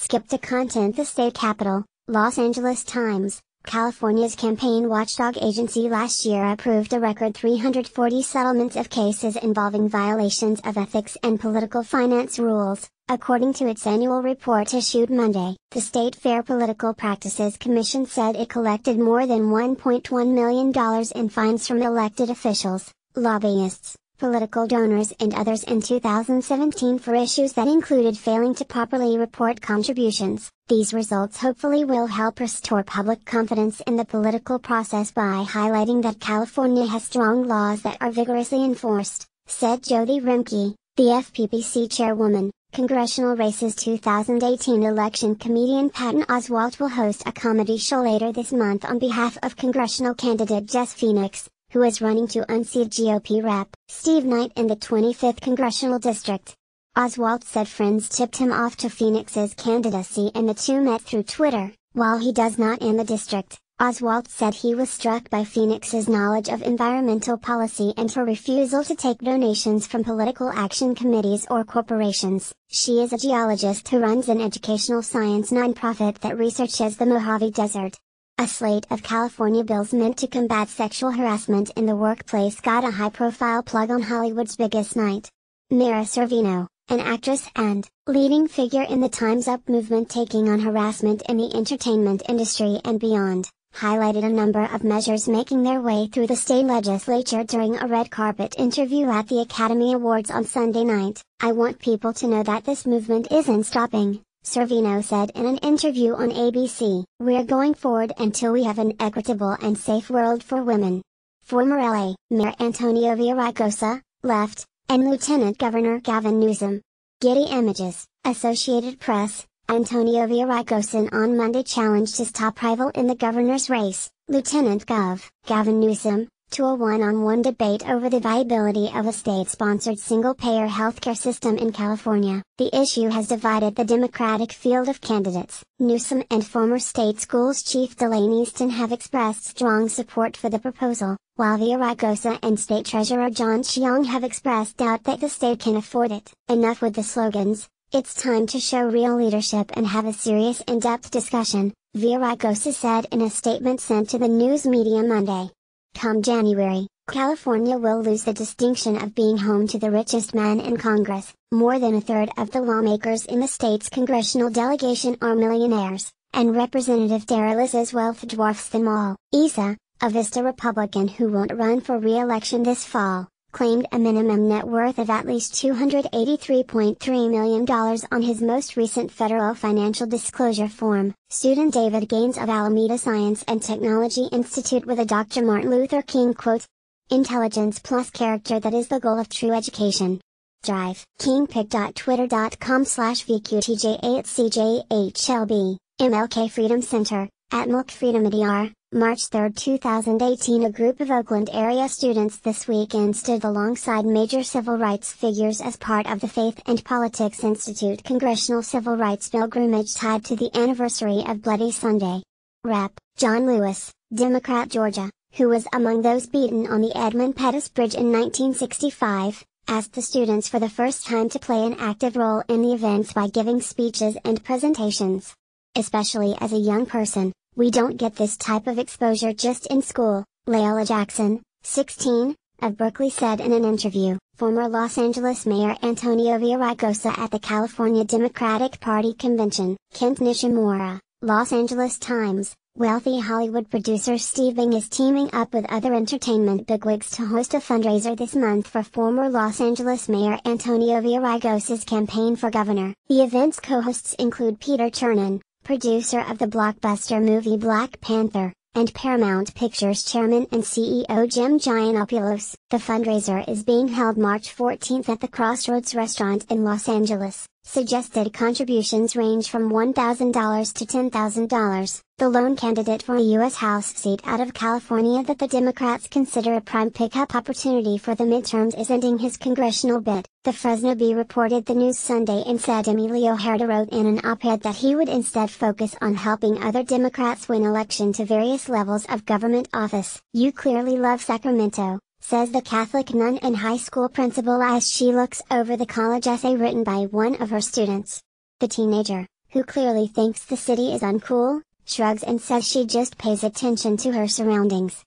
Skip to content. The state capitol, Los Angeles Times. California's campaign watchdog agency last year approved a record 340 settlements of cases involving violations of ethics and political finance rules, according to its annual report issued Monday. The State Fair Political Practices Commission said it collected more than $1.1 million in fines from elected officials, lobbyists, political donors and others in 2017 for issues that included failing to properly report contributions. These results hopefully will help restore public confidence in the political process by highlighting that California has strong laws that are vigorously enforced, said Jody Remke, the FPPC chairwoman. Congressional Races 2018 election comedian Patton Oswalt will host a comedy show later this month on behalf of congressional candidate Jess Phoenix, who is running to unseat GOP Rep. Steve Knight in the 25th Congressional District. Oswalt said friends tipped him off to Phoenix's candidacy and the two met through Twitter. While he does not in the district, Oswalt said he was struck by Phoenix's knowledge of environmental policy and her refusal to take donations from political action committees or corporations. She is a geologist who runs an educational science nonprofit that researches the Mojave Desert. A slate of California bills meant to combat sexual harassment in the workplace got a high-profile plug on Hollywood's biggest night. Mira Sorvino, an actress and leading figure in the Time's Up movement taking on harassment in the entertainment industry and beyond, highlighted a number of measures making their way through the state legislature during a red carpet interview at the Academy Awards on Sunday night. "I want people to know that this movement isn't stopping," Sorvino said in an interview on ABC. "We're going forward until we have an equitable and safe world for women." Former LA Mayor Antonio Villaraigosa, left, and Lieutenant Governor Gavin Newsom. Getty Images, Associated Press. Antonio Villaraigosa on Monday challenged his top rival in the governor's race, Lieutenant Gov. Gavin Newsom, to a one-on-one debate over the viability of a state-sponsored single-payer healthcare system in California. The issue has divided the Democratic field of candidates. Newsom and former state schools chief Delaney Easton have expressed strong support for the proposal, while Villaraigosa and state treasurer John Chiang have expressed doubt that the state can afford it. Enough with the slogans. It's time to show real leadership and have a serious in-depth discussion, Villaraigosa said in a statement sent to the news media Monday. Come January, California will lose the distinction of being home to the richest man in Congress. More than a third of the lawmakers in the state's congressional delegation are millionaires, and Representative Darrell's wealth dwarfs them all. Issa, a Vista Republican who won't run for re-election this fall, claimed a minimum net worth of at least $283.3 million on his most recent federal financial disclosure form. Student David Gaines of Alameda Science and Technology Institute with a Dr. Martin Luther King quote, "Intelligence plus character, that is the goal of true education." Drive. kingpic.twitter.com/VQTJ8CJHLB, MLK Freedom Center, at Milk Freedom ADR. March 3, 2018. A group of Oakland area students this weekend stood alongside major civil rights figures as part of the Faith and Politics Institute Congressional Civil Rights Pilgrimage tied to the anniversary of Bloody Sunday. Rep. John Lewis, Democrat Georgia, who was among those beaten on the Edmund Pettus Bridge in 1965, asked the students for the first time to play an active role in the events by giving speeches and presentations. "Especially as a young person, we don't get this type of exposure just in school," Layla Jackson, 16, of Berkeley said in an interview. Former Los Angeles Mayor Antonio Villaraigosa at the California Democratic Party convention. Kent Nishimura, Los Angeles Times. Wealthy Hollywood producer Steve Bing is teaming up with other entertainment bigwigs to host a fundraiser this month for former Los Angeles Mayor Antonio Villaraigosa's campaign for governor. The event's co-hosts include Peter Chernin, producer of the blockbuster movie Black Panther, and Paramount Pictures chairman and CEO Jim Giannopoulos. The fundraiser is being held March 14 at the Crossroads restaurant in Los Angeles. Suggested contributions range from $1,000 to $10,000. The lone candidate for a U.S. House seat out of California that the Democrats consider a prime pickup opportunity for the midterms is ending his congressional bid. The Fresno Bee reported the news Sunday and said Emilio Herda wrote in an op-ed that he would instead focus on helping other Democrats win election to various levels of government office. "You clearly love Sacramento," says the Catholic nun and high school principal as she looks over the college essay written by one of her students. The teenager, who clearly thinks the city is uncool, shrugs and says she just pays attention to her surroundings.